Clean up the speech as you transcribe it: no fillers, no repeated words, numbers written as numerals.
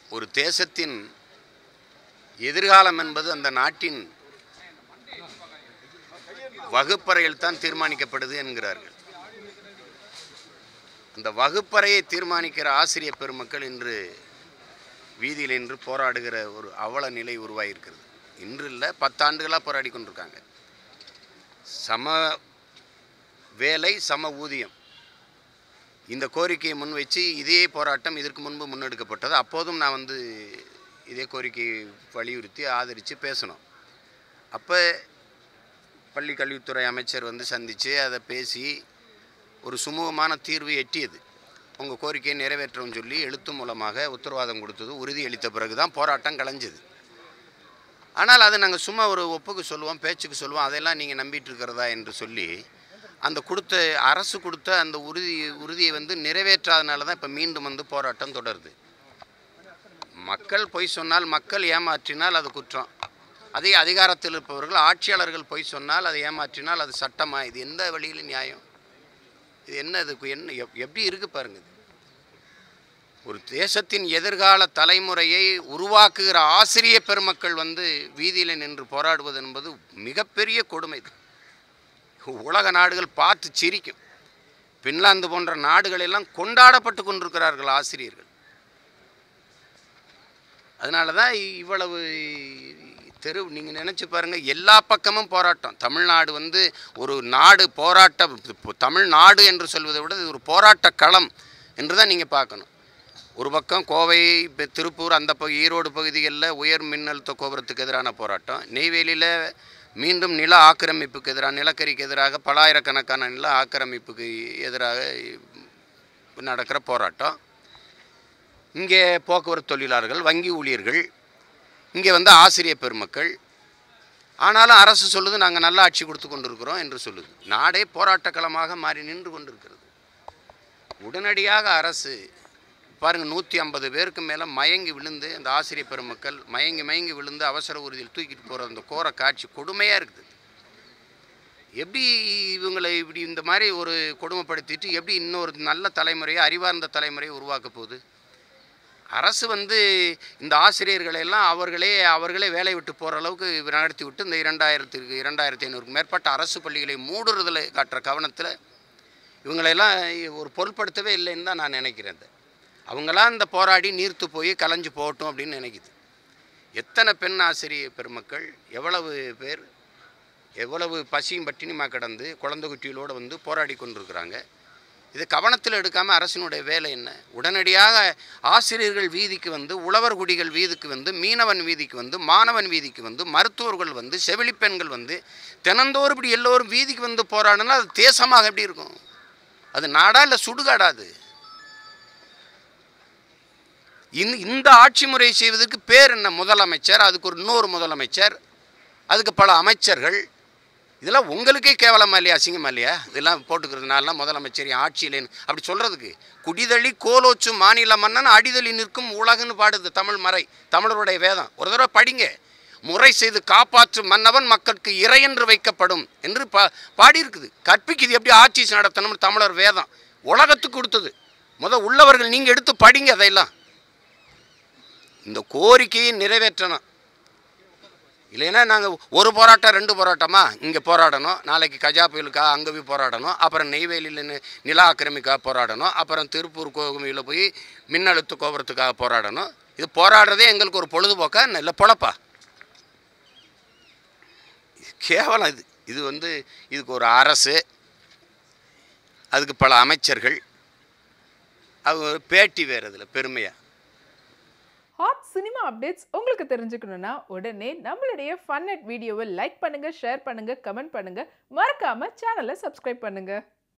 ஒரு தேசத்தின் எதிர்காலம் என்பது அந்த நாட்டின் வகுப்பறையில் தான் தீர்மானிக்கப்படுது என்கிறார்கள். அந்த வகுப்பறையை தீர்மானிக்கிற ஆசிரியர் பெருமக்கள் இன்று வீதியில் இன்று போராடுகிற ஒரு அவல நிலை உருவாகியிருக்கிறது. இன்று இல்லை, 10 ஆண்டுகளாக போராடி கொண்டிருக்காங்க. சம வேலை சம ஊதியம் இந்த கோரிக்கையை முன்வைச்சு இதே போராட்டம் இதற்கு முன்பு முன்னெடுக்கப்பட்டது. அப்போதும் நான் இதே கோரிக்கையை வலியுறுத்தி ஆதரித்து பேசணும். அப்போ பள்ளி கல்வித்துறை அமைச்சர் சந்தித்து அதை பேசி ஒரு சுமூகமான தீர்வு எட்டியது. உங்கள் கோரிக்கையை நிறைவேற்றவும் சொல்லி எழுத்து மூலமாக உத்தரவாதம் கொடுத்தது. உறுதியளித்த பிறகு தான் போராட்டம் கலைஞ்சது. ஆனால் அது நாங்கள் சும்மா ஒரு ஒப்புக்கு சொல்லுவோம், பேச்சுக்கு சொல்லுவோம், அதெல்லாம் நம்பிட்டு இருக்கிறதா என்று சொல்லி அந்த அரசு கொடுத்த அந்த உறுதியை நிறைவேற்றாதனால தான் இப்போ மீண்டும் போராட்டம் தொடருது. மக்கள் பொய் சொன்னால், மக்கள் ஏமாற்றினால் அது குற்றம். அதே அதிகாரத்தில் இருப்பவர்கள் ஆட்சியாளர்கள் பொய் சொன்னால், அதை ஏமாற்றினால் அது சட்டமா? இது எந்த வழியில் நியாயம்? இது இதுக்கு எப்படி இருக்குது பாருங்க. ஒரு தேசத்தின் எதிர்கால தலைமுறையை உருவாக்குகிற ஆசிரியர் பெருமக்கள் வீதியில் நின்று போராடுவது என்பது மிகப்பெரிய கொடுமை. உலக நாடுகள் பார்த்து சிரிக்கும். பின்லாந்து போன்ற நாடுகளெல்லாம் கொண்டாடப்பட்டு கொண்டிருக்கிறார்கள் ஆசிரியர்கள். அதனால தான் இவ்வளவு நீங்கள் நினச்சி பாருங்கள், எல்லா பக்கமும் போராட்டம். தமிழ்நாடு ஒரு நாடு தமிழ்நாடு என்று சொல்வதை விட இது ஒரு போராட்ட களம் என்று தான் நீங்கள் பார்க்கணும். ஒரு பக்கம் கோவை, திருப்பூர், அந்த ஈரோடு பகுதிகளில் உயர் மின்னழுத்த கோபுரத்துக்கு எதிரான போராட்டம். நெய்வேலியில் மீண்டும் நில ஆக்கிரமிப்புக்கு எதிராக, நிலக்கரிக்கு எதிராக பலாயிரக்கணக்கான நில ஆக்கிரமிப்புக்கு எதிராக நடக்கிற போராட்டம். இங்கே போக்குவரத்து தொழிலாளர்கள், வங்கி ஊழியர்கள், இங்கே ஆசிரியர் பெருமக்கள். ஆனாலும் அரசு சொல்லுது நாங்கள் நல்ல ஆட்சி கொடுத்து கொண்டிருக்கிறோம் என்று சொல்லுது. நாடே போராட்ட களமாக மாறி நின்று கொண்டிருக்கிறது. உடனடியாக அரசு பாருங்கள், 150 பேருக்கு மேலே மயங்கி விழுந்து அந்த ஆசிரியர் பெருமக்கள் மயங்கி விழுந்து அவசர ஊர்தியில் தூக்கிட்டு போகிற அந்த கோர காட்சி கொடுமையாக இருக்குது. எப்படி இவங்களை இப்படி இந்த மாதிரி ஒரு கொடுமைப்படுத்திட்டு எப்படி இன்னொரு நல்ல தலைமுறையை, அறிவார்ந்த தலைமுறையை உருவாக்க போகுது? அரசு இந்த ஆசிரியர்களெல்லாம் அவர்களே வேலை விட்டு போகிற அளவுக்கு நடத்தி விட்டு இந்த 2500க்கு மேற்பட்ட அரசு பள்ளிகளை மூடுறதில் காட்டுற கவனத்தில் இவங்களெல்லாம் ஒரு பொருட்படுத்தவே இல்லைன்னு தான் நான் நினைக்கிறேன். அவங்களாம் இந்த போராடி நீர்த்து போய் கலைஞ்சு போகட்டும் அப்படின்னு நினைக்குது. எத்தனை பெண் ஆசிரியர் பெருமக்கள், எவ்வளவு பேர் எவ்வளவு பசியும் பட்டினியுமாக கடந்து குழந்தை குட்டிகளோடு போராடி கொண்டிருக்கிறாங்க. இது கவனத்தில் எடுக்காமல் அரசினுடைய வேலை என்ன? உடனடியாக ஆசிரியர்கள் வீதிக்கு உழவர் குடிகள் வீதிக்கு மீனவன் வீதிக்கு மாணவன் வீதிக்கு மருத்துவர்கள் செவிலிப்பெண்கள் தினந்தோறும் இப்படி எல்லோரும் வீதிக்கு போராடினா அது தேசமாக எப்படி இருக்கும்? அது நாடா இல்லை சுடுகாடா? அது இந்த ஆட்சி முறை செய்வதற்கு பேர் என்ன? முதலமைச்சர், அதுக்கு இன்னொரு முதலமைச்சர், அதுக்கு பல அமைச்சர்கள். இதெல்லாம் உங்களுக்கே கேவலமா இல்லையா, அசிங்கமா இல்லையா? இதெல்லாம் போட்டுக்கிறதுனால முதலமைச்சர் ஆட்சியிலேன்னு அப்படி சொல்கிறதுக்கு. குடிதழி கோலோச்சு மாநில மன்னன் அடிதழி நிற்கும் உலகுன்னு பாடுது தமிழ் மறை, தமிழருடைய வேதம். ஒரு தடவை படிங்க. முறை செய்து காப்பாற்றும் மன்னவன் மக்களுக்கு இறை என்று வைக்கப்படும் என்று பாடியிருக்குது. கற்பிக்குது எப்படி ஆட்சி நடத்தணும்னு தமிழர் வேதம் உலகத்துக்கு கொடுத்தது. உள்ளவர்கள் நீங்கள் எடுத்து படிங்க. அதையெல்லாம் இந்த கோரிக்கையை நிறைவேற்றணும். இல்லைன்னா நாங்கள் ஒரு போராட்டம் 2 போராட்டமா இங்கே போராடணும், நாளைக்கு கஜா புயலுக்காக அங்கே போய் போராடணும், அப்புறம் நெய்வேலியில் நில ஆக்கிரமிக்காக போராடணும், அப்புறம் திருப்பூர் கோவிலில் போய் மின்னழுத்த கோபுரத்துக்காக போராடணும். இது போராடுறதே எங்களுக்கு ஒரு பொழுதுபோக்கா இல்லை பொழப்பா? கேவலம். இது இதுக்கு ஒரு அரசு, அதுக்கு பல அமைச்சர்கள், அது பேட்டி வேறு. இதில் பெருமையாக ஹாட் சினிமா அப்டேட்ஸ் உங்களுக்கு தெரிஞ்சுக்கணும்னா உடனே நம்மளுடைய ஃபன் நெட் வீடியோவை லைக் பண்ணுங்க, ஷேர் பண்ணுங்க, கமெண்ட் பண்ணுங்க, மறக்காம சேனலை சப்ஸ்கிரைப் பண்ணுங்க.